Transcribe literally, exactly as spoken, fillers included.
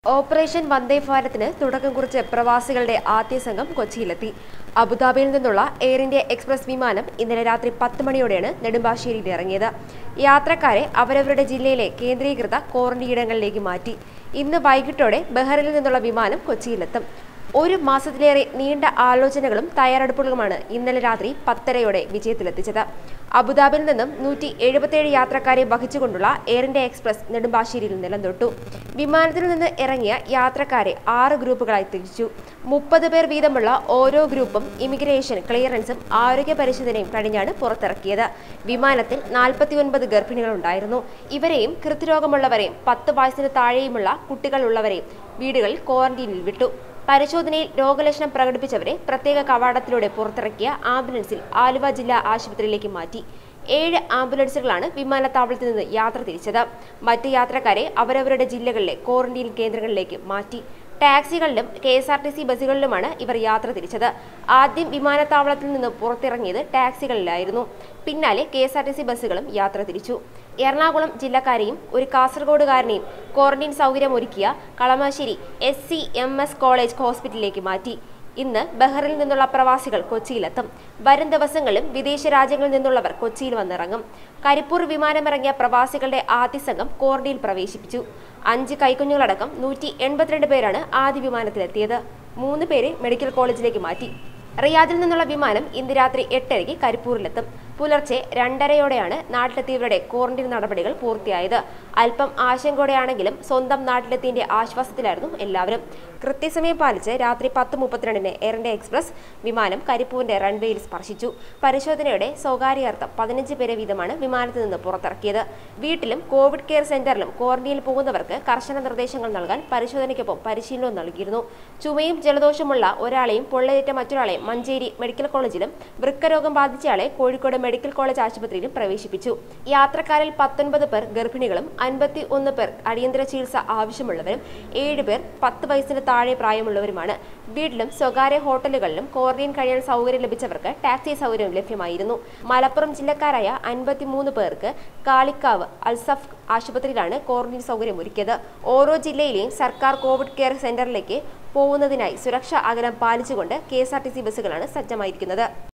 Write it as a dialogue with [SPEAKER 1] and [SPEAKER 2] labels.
[SPEAKER 1] Operation വന്ദേ ഭാരതിന് തുടക്കം കുറിച്ച് പ്രവാസികളുടെ ആദ്യ സംഘം കൊച്ചിയിലെത്തി. അബുദാബിയിൽ നിന്നുള്ള എയർ ഇന്ത്യ എക്സ്പ്രസ് വിമാനം ഇന്നലെ രാത്രി പത്ത് മണിയോടെയാണ് നെടുമ്പാശ്ശേരിയിൽ ഇറങ്ങിയത്. യാത്രക്കാരെ അവരവരുടെ ജില്ലയിലെ കേന്ദ്രീകൃത ക്വാറന്റീനിടങ്ങളിലേക്ക് മാറ്റി. ഇന്ന് വൈകിട്ടോടെ ബഹ്റിനിൽ നിന്നുള്ള വിമാനം കൊച്ചിയിലെത്തും. ഒരു മാസത്തിലേറെ നീണ്ട ആലോചനകളും തയ്യാറെടുപ്പുകളുമാണ് ഇന്നലെ രാത്രി പത്തരയോടെ വിജയത്തിലെത്തിച്ചത്. അബുദാബിയിൽ നിന്നും നൂറ്റി എഴുപത്തിയേഴ് യാത്രക്കാരെ വഹിച്ചുകൊണ്ടുള്ള എയർ ഇന്ത്യ എക്സ്പ്രസ് നെടുമ്പാശ്ശേരിയിൽ നിലം തൊട്ടു. വിമാനത്തിൽ നിന്ന് ഇറങ്ങിയ യാത്രക്കാരെ ആറ് ഗ്രൂപ്പുകളായി തിരിച്ചു. മുപ്പത് പേർ വീതമുള്ള ഓരോ ഗ്രൂപ്പും ഇമിഗ്രേഷൻ ക്ലിയറൻസും ആരോഗ്യ പരിശോധനയും കഴിഞ്ഞാണ് പുറത്തിറക്കിയത്. വിമാനത്തിൽ നാൽപ്പത്തി ഒൻപത് ഗർഭിണികളുണ്ടായിരുന്നു. ഇവരെയും ഹൃദ്രോഗമുള്ളവരെയും പത്ത് വയസ്സിന് താഴെയുമുള്ള കുട്ടികളുള്ളവരെയും വീടുകളിൽ ക്വാറന്റീനിൽ വിട്ടു. പരിശോധനയിൽ രോഗലക്ഷണം പ്രകടിപ്പിച്ചവരെ പ്രത്യേക കവാടത്തിലൂടെ പുറത്തിറക്കിയ ആംബുലൻസിൽ ആലുവ ജില്ലാ ആശുപത്രിയിലേക്ക് മാറ്റി. ഏഴ് ആംബുലൻസുകളാണ് വിമാനത്താവളത്തിൽ നിന്ന് യാത്ര തിരിച്ചത്. മറ്റ് യാത്രക്കാരെ അവരവരുടെ ജില്ലകളിലെ ക്വാറന്റീൻ കേന്ദ്രങ്ങളിലേക്ക് മാറ്റി. ടാക്സികളിലും K S R T C ബസ്സുകളിലുമാണ് ഇവർ യാത്ര തിരിച്ചത്. ആദ്യം വിമാനത്താവളത്തിൽ നിന്ന് പുറത്തിറങ്ങിയത് ടാക്സികളിലായിരുന്നു. പിന്നാലെ K S R T C ബസ്സുകളും യാത്ര തിരിച്ചു. എറണാകുളം ജില്ലക്കാരെയും ഒരു കാസർഗോഡുകാരനെയും ക്വാറന്റീൻ സൗകര്യമൊരുക്കിയ Kalamassery S C M S college ഹോസ്പിറ്റലിലേക്ക് മാറ്റി. ഇന്ന് ബഹ്റിനിൽ നിന്നുള്ള പ്രവാസികൾ കൊച്ചിയിലെത്തും. വരും ദിവസങ്ങളിലും വിദേശ രാജ്യങ്ങളിൽ നിന്നുള്ളവർ കൊച്ചിയിൽ വന്നിറങ്ങും. കരിപ്പൂർ വിമാനമിറങ്ങിയ പ്രവാസികളുടെ ആദ്യ സംഘം ക്വാറന്റീനിൽ പ്രവേശിപ്പിച്ചു. അഞ്ച് കൈക്കുഞ്ഞുങ്ങളടക്കം നൂറ്റി എൺപത്തിരണ്ട് പേരാണ് ആദ്യ വിമാനത്തിലെത്തിയത്. മൂന്ന് പേരെ മെഡിക്കൽ കോളേജിലേക്ക് മാറ്റി. റിയാദിൽ നിന്നുള്ള വിമാനം ഇന്ന് രാത്രി എട്ടരയ്ക്ക് കരിപ്പൂരിലെത്തും. പുലർച്ചെ രണ്ടരയോടെയാണ് നാട്ടിലെത്തിയവരുടെ ക്വാറന്റീൻ നടപടികൾ പൂർത്തിയായത്. അല്പം ആശങ്കയോടെയാണെങ്കിലും സ്വന്തം നാട്ടിലെത്തിയതിന്റെ ആശ്വാസത്തിലായിരുന്നു എല്ലാവരും. കൃത്യസമയം പാലിച്ച് രാത്രി പത്ത് മുപ്പത്തിരണ്ടിന് എയർ ഇന്ത്യ എക്സ്പ്രസ് വിമാനം കരിപ്പൂരിന്റെ റൺവേയിൽ സ്പർശിച്ചു. പരിശോധനയുടെ സ്വകാര്യാർത്ഥം പതിനഞ്ച് പേരെ വീതമാണ് വിമാനത്തിൽ നിന്ന് പുറത്തിറക്കിയത്. വീട്ടിലും കോവിഡ് കെയർ സെന്ററിലും ക്വാറന്റീനിൽ പോകുന്നവർക്ക് കർശന നിർദ്ദേശങ്ങൾ നൽകാൻ പരിശോധനയ്ക്കൊപ്പം പരിശീലനവും നൽകിയിരുന്നു. ചുമയും ജലദോഷമുള്ള ഒരാളെയും പൊള്ളലേറ്റ മറ്റൊരാളെയും മഞ്ചേരി മെഡിക്കൽ കോളേജിലും വൃക്കരോഗം ബാധിച്ചയാളെ കോഴിക്കോട് മെഡിക്കൽ കോളേജ് ആശുപത്രിയിലും പ്രവേശിപ്പിച്ചു. യാത്രക്കാരിൽ പത്തൊൻപത് പേർ ഗർഭിണികളും അൻപത്തി ഒന്ന് പേർ അടിയന്തര ചികിത്സ ആവശ്യമുള്ളവരും ഏഴ് പേർ പത്ത് വയസ്സിന് താഴെ പ്രായമുള്ളവരുമാണ്. വീട്ടിലും സ്വകാര്യ ഹോട്ടലുകളിലും ക്വാറന്റീൻ കഴിയാൻ സൗകര്യം ലഭിച്ചവർക്ക് ടാക്സി സൗകര്യം ലഭ്യമായിരുന്നു. മലപ്പുറം ജില്ലക്കാരായ അൻപത്തിമൂന്ന് പേർക്ക് കാളിക്കാവ് അൽസഫ് ആശുപത്രിയിലാണ് ക്വാറന്റീൻ സൗകര്യം ഒരുക്കിയത്. ഓരോ ജില്ലയിലെയും സർക്കാർ കോവിഡ് കെയർ സെന്ററിലേക്ക് പോകുന്നതിനായി സുരക്ഷാ അകലം പാലിച്ചുകൊണ്ട് K S R T C ബസ്സുകളാണ് സജ്ജമായിരിക്കുന്നത്.